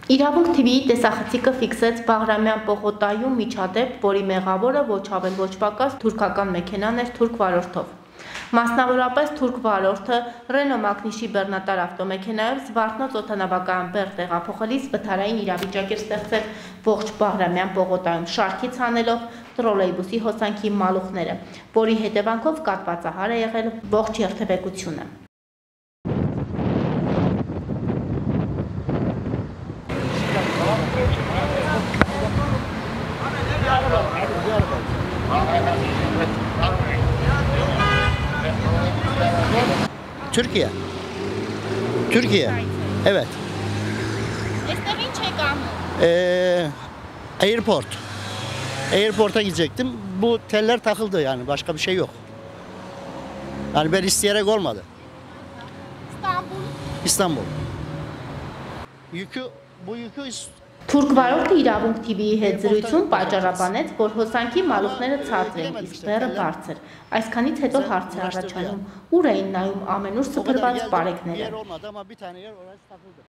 Իրավունք TV-ի տեսախցիկը ֆիքսեց Բաղրամյան պողոտայում միջադեպ, որի մեղավորը ոչ ավել ոչ պակաս թուրքական մեքենան էր թուրք վարորդով։ Մասնավորապես թուրք վարորդը Ռենո Մագնիշի բեռնատար ավտոմեքենայով Զվարթնոց օդանավակայան բեռ տեղափոխելիս վթարային իրավիճակ էր ստեղծել ողջ Բաղրամյան պողոտայում, շարքից հանելով տրոլեյբուսի հոսանքի մալուխները, որի հետևանքով կաթվածահար է եղել ողջ երթևեկությունը։ Türkiye. Türkiye. Evet. Airport. Airport'a gidecektim. Bu teller takıldı yani. Başka bir şey yok. Yani ben isteyerek olmadı. İstanbul. Bu yükü Թուրք վարորդը իրավունք TV-ի հետ զրույցում պատճառաբանեց, որ հոսանքի մալուխները ցածր են, իսկ բեռը բարձր։ Այսքանից հետո հարց է առաջանում՝ ուր էին նայում ամենուր սփռված պարեկները։